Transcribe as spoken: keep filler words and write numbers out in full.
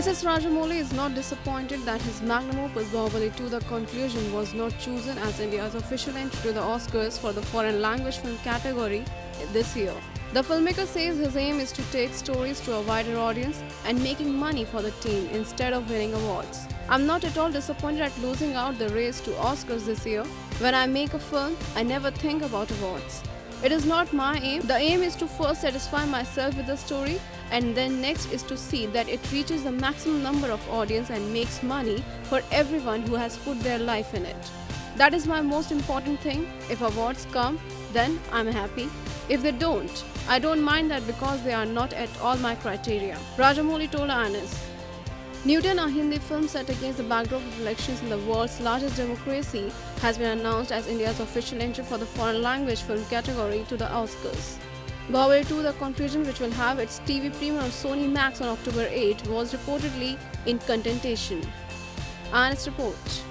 S S Rajamouli is not disappointed that his magnum opus Bahubali two The Conclusion was not chosen as India's official entry to the Oscars for the foreign language film category this year. The filmmaker says his aim is to take stories to a wider audience and making money for the team instead of winning awards. I'm not at all disappointed at losing out the race to Oscars this year. When I make a film, I never think about awards. It is not my aim. The aim is to first satisfy myself with the story, and then next is to see that it reaches the maximum number of audience and makes money for everyone who has put their life in it. That is my most important thing. If awards come, then I'm happy. If they don't, I don't mind that because they are not at all my criteria. Rajamouli told Anis. Newton, a Hindi film set against the backdrop of elections in the world's largest democracy, has been announced as India's official entry for the foreign language film category to the Oscars. Bahubali two The Conclusion, which will have its T V premiere on Sony Max on October eighth, was reportedly in contention. Anis report.